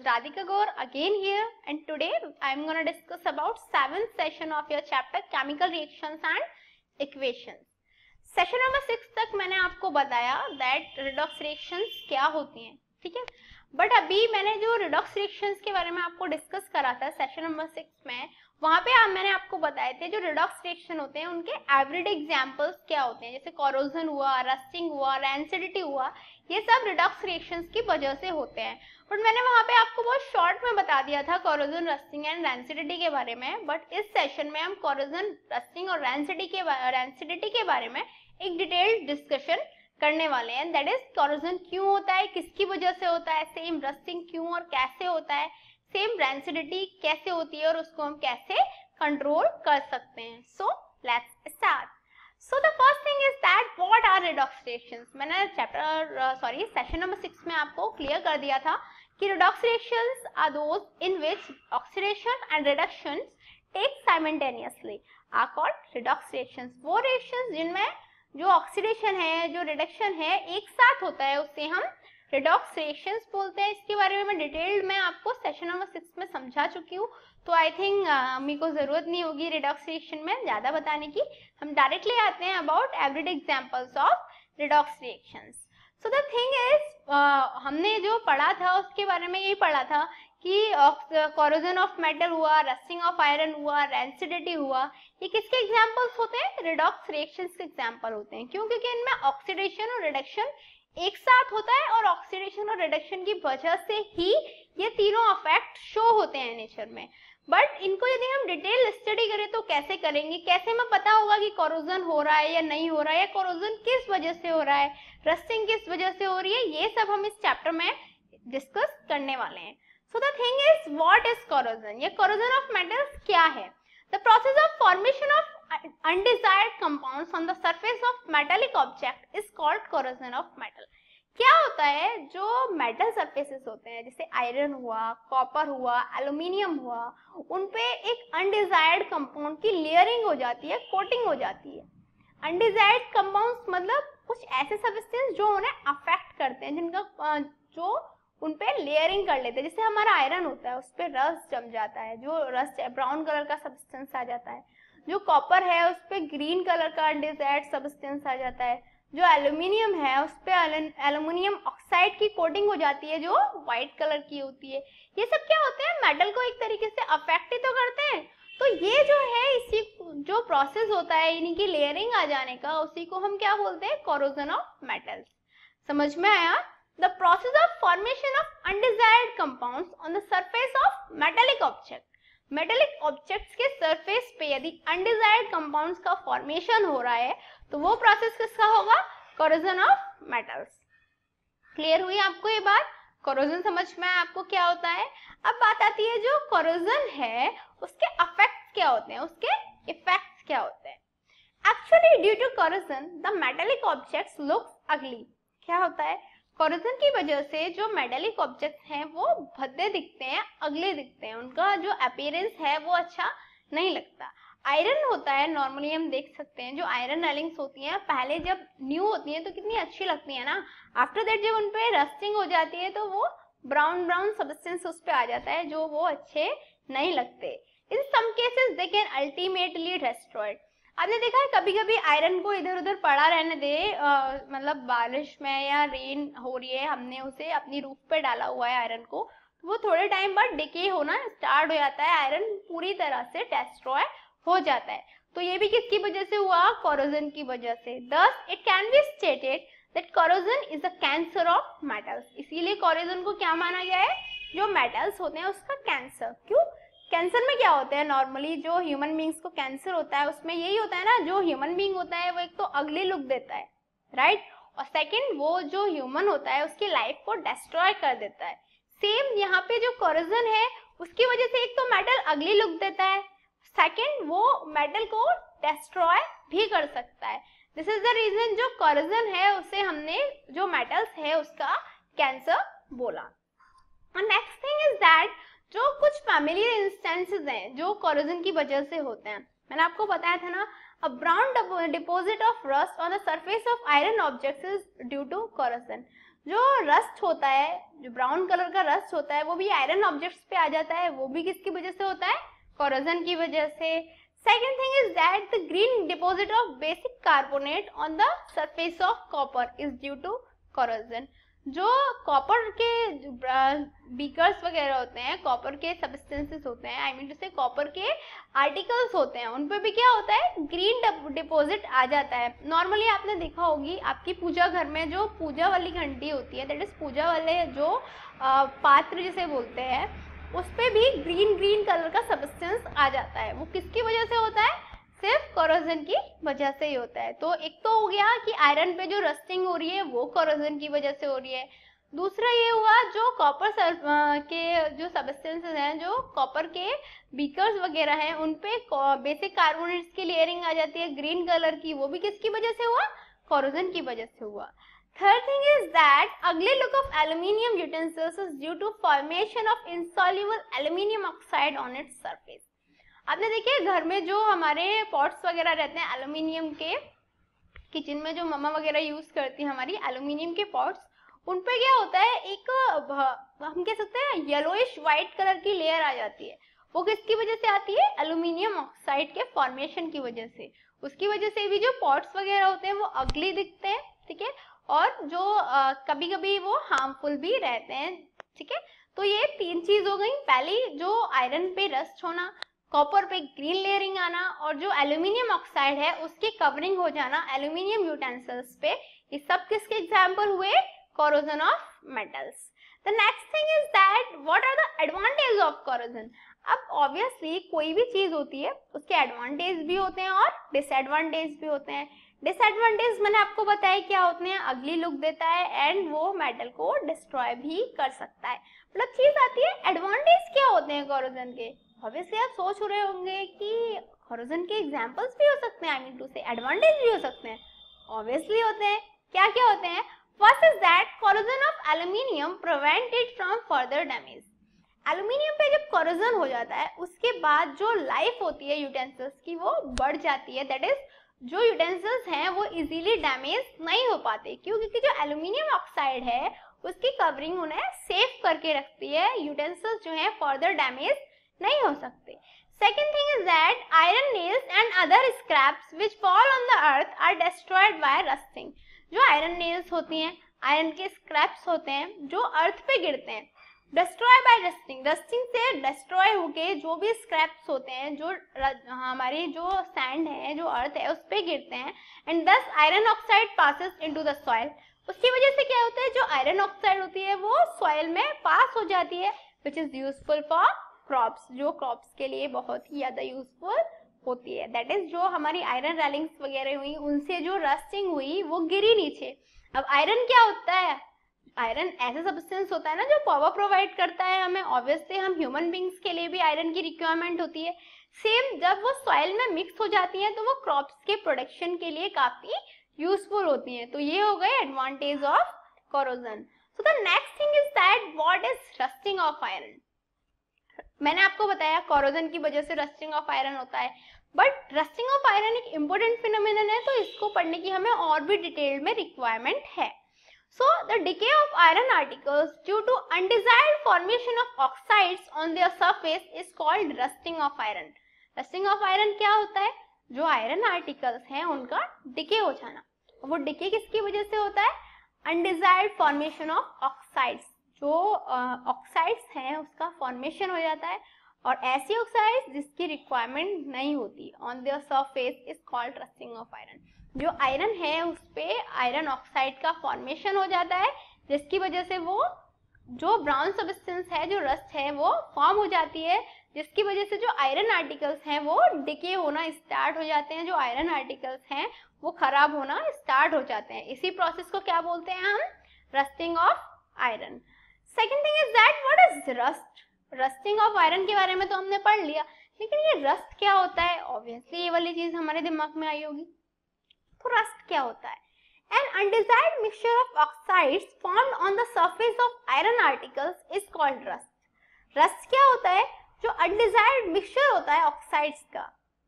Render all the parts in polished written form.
Radhika Gaur again here, and today I am going to discuss about 7th session of your chapter chemical reactions and equations. Session number 6 तक मैंने आपको बताया that redox reactions क्या होती हैं, ठीक है। बट अभी मैंने जो रिडॉक्स रिएक्शंस के बारे में आपको डिस्कस करा था सेशन नंबर 6 में, वहां पे मैंने आपको बताए थे जो रिडॉक्स रिएक्शन होते हैं उनके एवरीडे एग्जांपल्स क्या होते हैं, जैसे कोरोजन हुआ, रस्टिंग हुआ, रैंसिडिटी हुआ, ये सब रिडॉक्स रिएक्शंस की वजह से होते हैं। बट मैंने वहां पे आपको बहुत शॉर्ट में बता दिया था कोरोजन, रस्टिंग एंड रैंसिडिटी के बारे में। बट इस सेशन में हम कोरोजन, रस्टिंग और रैंसिडिटी के बारे में एक डिटेल्ड डिस्कशन करने वाले हैं। दैट इज कोरोजन क्यों होता है, किसकी वजह से होता है, सेम रस्टिंग क्यों और कैसे होता है, सेम रैंसिडिटी कैसे होती है और उसको हम कैसे कंट्रोल कर सकते हैं। So let's start. So the first thing is that what are redox reactions. मैंने सेशन नंबर 6 में आपको क्लियर कर दिया था कि redox reactions are those in which oxidation and reduction take simultaneously are called redox reactions. वो reactions जिनमें जो ऑक्सीडेशन है, जो रिडक्शन है, एक साथ होता है, उससे हम रिडॉक्स रिएक्शंस बोलते हैं। इसके बारे में मैं डिटेल्ड में आपको सेशन नंबर 6 में समझा चुकी हूँ, तो आई थिंक मेरे को जरूरत नहीं होगी रिडॉक्स रिएक्शन में ज्यादा बताने की। हम डायरेक्टली आते हैं about everyday examples of redox reactions. So the thing is, हमने जो पढ़ा था उसके बारे में यही पढ़ा था कि कोरोजन ऑफ मेटल हुआ, रस्टिंग ऑफ आयरन हुआ, रैंसिडिटी हुआ, ये किसके एग्जांपल्स होते हैं? रिडॉक्स रिएक्शंस के एग्जांपल होते हैं। क्यों? क्योंकि इनमें ऑक्सीडेशन और रिडक्शन एक साथ होता है और ऑक्सीडेशन और रिडक्शन की वजह से ही ये तीनों इफेक्ट शो होते हैं नेचर में। बट इनको यदि हम डिटेल स्टडी करें तो कैसे करेंगे, कैसे हमें पता होगा कि कोरोजन हो रहा है या नहीं हो रहा है, या कोरोजन किस वजह से हो रहा है, रस्टिंग किस वजह से हो रही है, ये सब हम इस चैप्टर में डिस्कस करने वाले हैं। So the thing is, what is corrosion? ये corrosion of metals क्या है? The process of formation of undesired compounds on the surface of metallic object is called corrosion of metal. क्या होता है, जो मेटल सरफेसेस होते हैं जैसे आयरन हुआ, कॉपर हुआ, एल्यूमिनियम हुआ, उन पे एक अनडिजायर्ड कंपाउंड की लेयरिंग हो जाती है, कोटिंग हो जाती है। अनडिजायर्ड कंपाउंड्स मतलब कुछ ऐसे सब्सटेंस जो उन्हें अफेक्ट करते हैं, जिनका जो उन पे लेयरिंग कर लेते हैं। जैसे हमारा आयरन होता है, उस पे रस्ट जम जाता है, जो रस्ट ब्राउन कलर का सब्सटेंस आ जाता है। जो कॉपर है उस पे ग्रीन कलर का अनडिजायर्ड सब्सटेंस आ जाता है। जो एल्यूमिनियम है उस पे एल्यूमिनियम ऑक्साइड की कोटिंग हो जाती है जो व्हाइट कलर की होती है। ये सब क्या होते हैं, मेटल को एक तरीके से अफेक्ट ही तो करते हैं। तो ये जो है, इसी जो प्रोसेस होता है इनकी लेयरिंग आ जाने का, उसी को हम क्या बोलते हैं, कोरोजन ऑफ मेटल्स। समझ में आया? The process of formation of undesired compounds on the surface of metallic object. Metallic objects के surface पे यदि undesired compounds का formation हो रहा है तो वो process किसका होगा? Corrosion of metals. Clear हुई आपको ये बात? Corrosion समझ में आया आपको क्या होता है? अब बात आती है जो corrosion है उसके effects क्या होते हैं, उसके effects क्या होते हैं? Actually due to corrosion the metallic objects looks ugly. क्या होता है? कोरोजन की वजह से जो मेटालिक ऑब्जेक्ट्स हैं वो भद्दे दिखते हैं, अगले दिखते हैं, उनका जो अपीयरेंस है वो अच्छा नहीं लगता। आयरन होता है, नॉर्मली हम देख सकते हैं जो आयरन रेलिंग्स होती हैं पहले जब न्यू होती हैं तो कितनी अच्छी लगती है ना, आफ्टर दैट जब उन पे रस्टिंग हो जाती है तो वो ब्राउन ब्राउन सब्सटेंस उस पे आ जाता है जो वो अच्छे नहीं लगते। In some cases they can ultimately destroyed. आपने देखा है कभी कभी आयरन को इधर उधर पड़ा रहने दे, मतलब बारिश में या रेन हो रही है, हमने उसे अपनी रूफ पे डाला हुआ है आयरन को, तो वो थोड़े टाइम बाद डिके होना स्टार्ट हो जाता है, आयरन पूरी तरह से डिस्ट्रॉय हो जाता है। तो ये भी किसकी वजह से हुआ? कोरोजन की वजह से। Thus it can be stated that corrosion is a cancer of metals. इसीलिए कोरोजन को क्या माना गया है? जो मेटल्स होते हैं उसका कैंसर। क्यों? कैंसर में क्या होता है, नॉर्मली जो ह्यूमन बींग्स को कैंसर होता है उसमें यही होता है ना, जो ह्यूमन बींग होता है वो एक तो अगली लुक देता है, राइट, और सेकंड वो जो ह्यूमन होता है उसकी लाइफ को डिस्ट्रॉय कर देता है। सेम यहाँ पे जो कोरोजन है उसकी वजह से एक तो मेटल अगली लुक देता है, सेकंड वो मेटल को डिस्ट्रॉय भी कर सकता है। दिस इज द रीजन जो कोरोजन है उसे हमने जो मेटल्स है उसका कैंसर बोला। नेक्स्ट थिंग इज दैट जो कुछ फैमिलियर इंस्टेंसेस हैं जो कोरोजन की वजह से होते हैं, मैंने आपको बताया था ना, A brown deposit of rust on the surface of iron objects is due to corrosion. जो रस्ट होता है, जो ब्राउन कलर का रस्ट होता है, वो भी आयरन ऑब्जेक्ट्स पे आ जाता है, वो भी किसकी वजह से होता है? corrosion की वजह से. Second thing is that the green deposit of basic carbonate on the surface of copper is due to corrosion. जो कॉपर के बीकर्स वगैरह होते हैं, कॉपर के सब्सटेंसेस होते हैं, I mean to say copper के आर्टिकल्स होते हैं, उन पे भी क्या होता है? ग्रीन डिपॉजिट आ जाता है. नॉर्मली आपने देखा होगी आपकी पूजा घर में जो पूजा वाली घंटी होती है, दैट इज पूजा वाले जो पात्र जिसे बोलते हैं, उस पे भी ग्रीन कलर का सब्सटेंस आ जाता है. वो किसकी वजह से होता है? सिर्फ कोरोजन की वजह से ही होता है. तो एक तो हो गया कि आयरन पे जो रस्टिंग हो रही है वो कोरोजन की वजह से हो रही है. दूसरा ये हुआ जो कॉपर के जो सब्सटेंसेस हैं, जो कॉपर के बीकर्स वगैरह हैं, उन पे बेसिक कार्बोनेट्स की लेयरिंग आ जाती है ग्रीन कलर की, वो भी किसकी वजह से हुआ? कोरोजन की वजह से हुआ. Third thing is that ugly look of aluminium utensils is due to formation of insoluble aluminium oxide on its surface. आपने देखिए घर में जो हमारे पॉट्स वगैरह रहते हैं एल्यूमिनियम के, किचन में जो मम्मा वगैरह यूज करती हैं हमारी एल्यूमिनियम के पॉट्स, उन पे क्या होता है? एक हम कह सकते हैं येलोइश व्हाइट कलर की लेयर आ जाती है. वो किसकी वजह से आती है? एल्यूमिनियम ऑक्साइड के फॉर्मेशन की वजह से. उसकी वजह से भी जो पॉट्स वगैरह होते हैं वो अगली दिखते हैं, ठीक है, और जो कभी कभी वो हार्मफुल भी रहते हैं, ठीक है. तो ये तीन चीज हो गई. पहली जो आयरन पे रस्ट होना, कॉपर पे ग्रीन लेयरिंग आना, और जो एल्यूमिनियम ऑक्साइड है उसकी कवरिंग हो जाना एल्यूमिनियम यूटेंसिल्स पे, ये सब किसके एग्जाम्पल हुए? Corrosion of metals. The next thing is that what are the advantage of corrosion. अब ऑब्वियसली कोई भी चीज होती है उसके एडवांटेज भी होते हैं और डिसएडवांटेज भी होते हैं. डिसएडवांटेज मैंने आपको बताया क्या होते हैं? अगली लुक देता है एंड वो मेटल को डिस्ट्रॉय भी कर सकता है. मतलब चीज आती है एडवांटेज क्या होते हैं कोरोजन के. ऑब्वियसली आप सोच रहे होंगे कि कोरोजन के एग्जांपल्स भी हो सकते हैं, I mean to say advantage भी हो सकते हैं. ऑब्वियसली होते हैं. क्या क्या होते हैं? First is that corrosion of aluminium prevent it from further damage. Aluminium पे जब कोरोजन हो जाता है उसके बाद जो लाइफ होती है यूटेंसिल्स की वो बढ़ जाती है. दैट इज जो यूटेंसिल्स हैं वो इजीली डैमेज नहीं हो पाते. क्यों? क्योंकि जो एल्यूमिनियम ऑक्साइड है उसकी कवरिंग उन्हें सेफ करके रखती है. यूटेंसिल्स जो हैं फर्दर डैमेज नहीं हो सकते. Second thing is that iron nails and other scraps which fall on the earth are destroyed by rusting. जो आयरन नेल्स होती हैं, आयरन के स्क्रैप्स होते हैं जो अर्थ पे गिरते हैं, डिस्ट्रॉय बाय रस्टिंग. रस्टिंग से डिस्ट्रॉय होके जो भी स्क्रैप्स होते हैं, जो हमारी जो सैंड है, जो अर्थ है, उस पे गिरते हैं, and this iron oxide passes into the soil. उसकी वजह से क्या होता है? जो आयरन ऑक्साइड होती है वो सॉइल में पास हो जाती है, which is useful for crops, जो क्रॉप्स के लिए बहुत ही ज्यादा यूजफुल होती है. दैट इज जो हमारी आयरन रेलिंग्स वगैरह हुई, उनसे जो रस्टिंग हुई वो गिरी नीचे. अब आयरन क्या होता है? आयरन ऐसा सब्सटेंस होता है ना जो पावर प्रोवाइड करता है हमें. ऑब्वियसली हम ह्यूमन बींग्स के लिए भी आयरन की रिक्वायरमेंट होती है. सेम जब वो सॉइल में मिक्स हो जाती है तो वो क्रॉप्स के प्रोडक्शन के लिए काफी यूजफुल होती है. तो ये हो गए advantage of corrosion. So the next thing is that what is rusting of iron. मैंने आपको बताया कोरोजन की वजह से रस्टिंग ऑफ आयरन होता है, बट रस्टिंग ऑफ आयरन एक इंपॉर्टेंट फिनोमेनन है, तो इसको पढ़ने की हमें और भी डिटेल में रिक्वायरमेंट है. So the decay of iron articles due to undesired formation of oxides on their surface is called rusting of iron. Rusting of iron क्या होता है? जो आयरन आर्टिकल्स हैं उनका डिके हो जाना. वो डिके किसकी वजह से होता है? Undesired formation of oxides. जो ऑक्साइड्स हैं उसका फॉर्मेशन हो जाता है, और ऐसी ऑक्साइड्स जिसकी रिक्वायरमेंट नहीं होती on their surface is called rusting of iron. जो आयरन है उस पे आयरन ऑक्साइड का फॉर्मेशन हो जाता है, जिसकी वजह से वो जो ब्राउन सब्सटेंस है, जो रस्ट है, वो फॉर्म हो जाती है, जिसकी वजह से जो आयरन आर्टिकल्स हैं वो डिके होना स्टार्ट हो जाते हैं. जो आयरन आर्टिकल्स हैं वो खराब होना स्टार्ट हो जाते हैं. इसी प्रोसेस को क्या बोलते हैं हम? Rusting of iron. Second thing is that what is rust. Rusting of iron के बारे में तो हमने पढ़ लिया, लेकिन ये रस्ट क्या होता है? ऑब्वियसली ये वाली चीज हमारे दिमाग में आई होगी. तो रस्ट क्या होता है? An undesired mixture of oxides formed on the surface of iron articles is called rust. Rust क्या होता है? जो undesired mixture होता है ऑक्साइड्स का,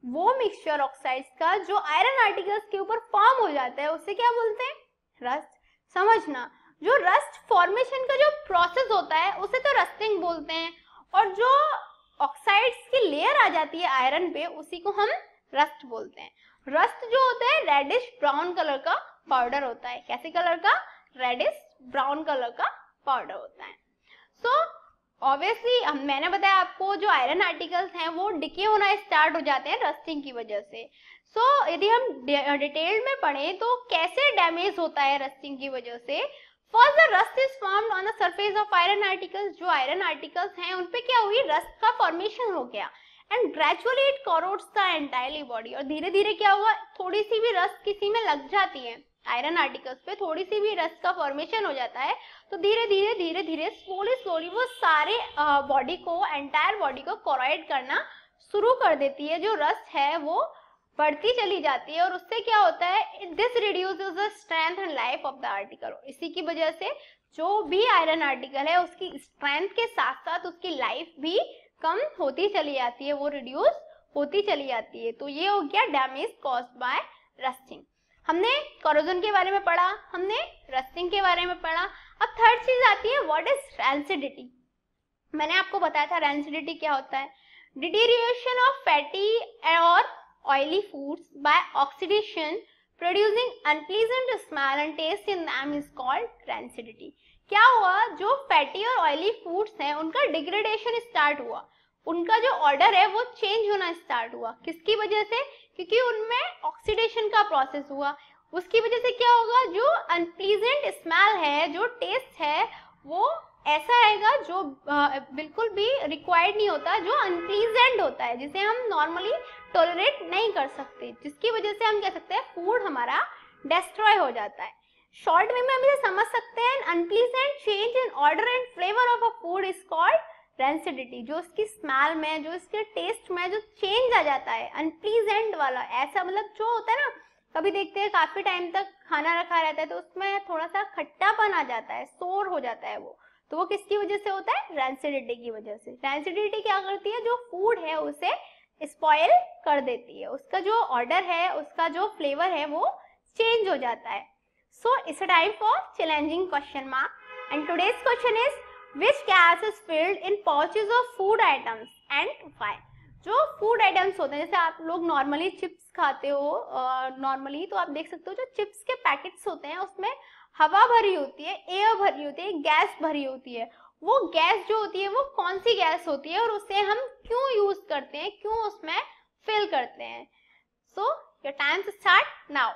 वो मिक्सचर ऑक्साइड्स का जो आयरन आर्टिकल्स के ऊपर फॉर्म हो जाता है उसे क्या बोलते हैं? रस्ट। समझना, जो रस्ट फॉर्मेशन का जो प्रोसेस होता है उसे तो रस्टिंग बोलते हैं, और जो ऑक्साइड्स की लेयर आ जाती है आयरन पे उसी को हम रस्ट बोलते हैं। रस्ट जो होता है रेडिश ब्राउन कलर का पाउडर होता है। कैसे कलर का? रेडिश ब्राउन कलर का पाउडर होता है। सो ऑब्वियसली मैंने बताया आपको जो आयरन आर्टिकल्स हैं वो डिके होना स्टार्ट हो जाते हैं रस्टिंग की वजह से। सो यदि हम डिटेल में पढ़ें तो कैसे डैमेज होता है रस्टिंग की वजह से। First the rust is formed on the surface of iron articles. जो आयरन आर्टिकल्स हैं उन पे क्या हुई? रस्ट का फॉर्मेशन हो गया, and gradually it corrodes the entirely body. और धीरे धीरे क्या हुआ? थोड़ी सी भी रस्ट किसी में लग जाती है, आयरन आर्टिकल्स पे थोड़ी सी भी रस्ट का फॉर्मेशन हो जाता है तो धीरे धीरे स्लोली वो सारे बॉडी को, एंटायर बॉडी को कोरोइड करना शुरू कर देती है। जो रस्ट है वो बढ़ती चली जाती है और उससे क्या होता है? This reduces the strength and life of the article. इसी की वजह से जो भी आयरन आर्टिकल है उसकी स्ट्रेंथ के साथ साथ उसकी लाइफ भी कम होती चली जाती है, वो रिड्यूस होती चली जाती है। तो ये हो गया डैमेज कॉज्ड बाय रस्टिंग। हमने कोरोजन के बारे में पढ़ा, हमने रस्टिंग के बारे में पढ़ा। अब थर्ड चीज आती है, व्हाट इज रैंसिडिटी। मैंने आपको बताया था रैंसिडिटी क्या होता है। डिटीरिएशन ऑफ फैटी और oily foods by oxidation producing unpleasant smell and taste in them is called rancidity। क्या हुआ? जो फैटी और ऑयली फूड्स हैं उनका डिग्रेडेशन स्टार्ट हुआ, उनका जो ऑर्डर है वो चेंज होना स्टार्ट हुआ। किसकी वजह से? क्योंकि उनमें ऑक्सीडेशन का प्रोसेस हुआ। उसकी वजह से क्या होगा? जो अनप्लीजेंट स्मेल है, जो टेस्ट है, वो ऐसा आएगा जो बिल्कुल भी रिक्वायर्ड नहीं होता, जो अनप्लीजेंट होता है, जिसे हम नॉर्मली टॉलरेट नहीं कर सकते, जिसकी वजह से हम कह सकते हैं फूड हमारा डिस्ट्रॉय हो जाता है। शॉर्ट में हम इसे समझ सकते हैं, unpleasant change in odour and flavour of a food is called rancidity. जो उसकी स्मेल में, जो इसके टेस्ट में जो चेंज आ जाता है, अनप्लीजेंट वाला, ऐसा मतलब जो होता है ना, कभी देखते हैं काफी टाइम तक खाना रखा रहता है तो उसमें थोड़ा सा खट्टापन आ जाता है, सोर हो जाता है वो, तो वो किसकी वजह से होता है? रैंसिडिटी की वजह से। रैंसिडिटी क्या करती है? जो फूड है उसे स्पॉइल कर देती है, उसका जो ऑर्डर है, उसका जो फ्लेवर है वो चेंज हो जाता है। So it's a time for challenging question mark and today's question is which gas is filled in pouches of food items and why. जो फूड आइटम्स होते हैं, जैसे आप लोग नॉर्मली चिप्स खाते हो नॉर्मली, तो आप देख सकते हो जो चिप्स के पैकेट्स होते हैं उसमें हवा भरी होती है, एयर भरी होती है, गैस भरी होती है। वो गैस जो होती है वो कौन सी गैस होती है और उसे हम क्यों यूज करते हैं, क्यों उसमें फिल करते हैं? So your time start now.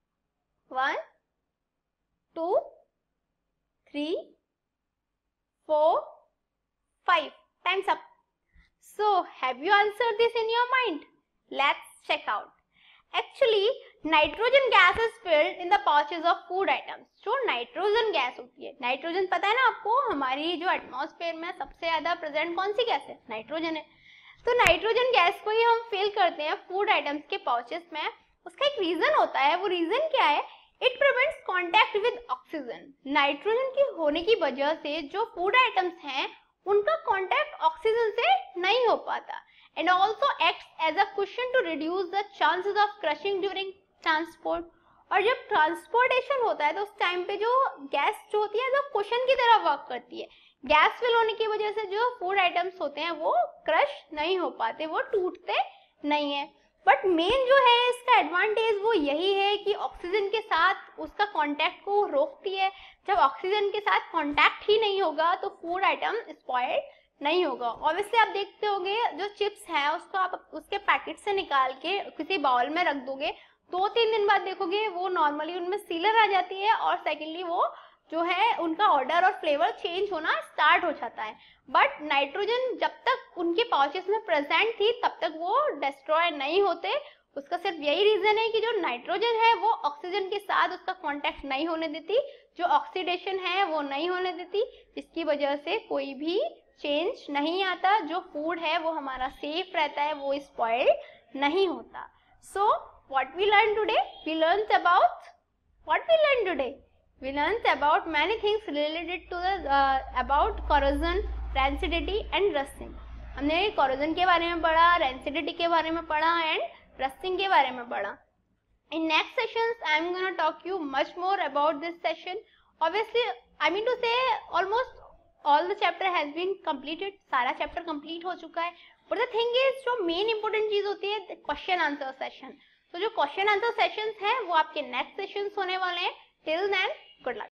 1 2 3 4 5 times up. So have you answered this in your mind? Let's check out. Actually, nitrogen gas is filled in the pouches of food items. जो nitrogen gas होती है, nitrogen पता है ना आपको, हमारी जो atmosphere में सबसे ज्यादा प्रेजेंट कौन सी गैस है? नाइट्रोजन है। तो नाइट्रोजन गैस को ही हम फिल करते हैं फूड आइटम्स के पाउचेस में। उसका एक रीजन होता है, वो रीजन क्या है? It prevents contact with oxygen. Nitrogen की होने की वजह से जो फूड आइटम्स हैं उनका कांटेक्ट ऑक्सीजन से नहीं हो पाता, and also acts as a cushion to reduce the chances of crushing during transport. और जब ट्रांसपोर्टेशन होता है तो उस टाइम पे जो गैस जो होती है वो कुशन की तरह वर्क करती है। गैस फिल होने की वजह से जो फूड आइटम्स होते हैं वो क्रश नहीं हो पाते, वो टूटते नहीं है। बट मेन जो है इसका एडवांटेज वो यही है कि ऑक्सीजन के साथ उसका कांटेक्ट को रोकती है। जब ऑक्सीजन के साथ कांटेक्ट ही नहीं होगा तो फूड आइटम स्पॉइल नहीं होगा। ऑब्वियसली आप देखते होंगे जो चिप्स है उसको आप उसके पैकेट से निकाल के किसी बाउल में रख दोगे, 2-3 दिन बाद देखोगे वो नॉर्मली उनमें सीलर आ जाती है, और सेकेंडली वो जो है उनका ऑर्डर और फ्लेवर चेंज होना स्टार्ट हो जाता है। बट नाइट्रोजन जब तक उनके पाउचेस में प्रेजेंट थी तब तक वो डिस्ट्रॉय नहीं होते। उसका सिर्फ यही रीजन है कि जो नाइट्रोजन है वो ऑक्सीजन के साथ उसका कांटेक्ट नहीं होने देती, जो ऑक्सीडेशन है वो नहीं होने देती, जिसकी वजह से कोई भी चेंज नहीं आता। जो फूड है वो हमारा सेफ रहता है, वो स्पॉइल नहीं होता। So what we learn today? We learn about what we learn today? We learned about many things related to the about corrosion, rancidity and rusting. हमने कोरोजन के बारे में पढ़ा, रेंसिडिटी के बारे में पढ़ा एंड रस्टिंग के बारे में पढ़ा. In next sessions, I am gonna talk you much more about this session. Obviously, I mean to say almost all the chapter has been completed. सारा chapter complete हो चुका है. But the thing is, जो main important चीज होती है question answer session. तो जो question answer sessions हैं वो आपके next sessions होने वाले हैं. Till then, good luck.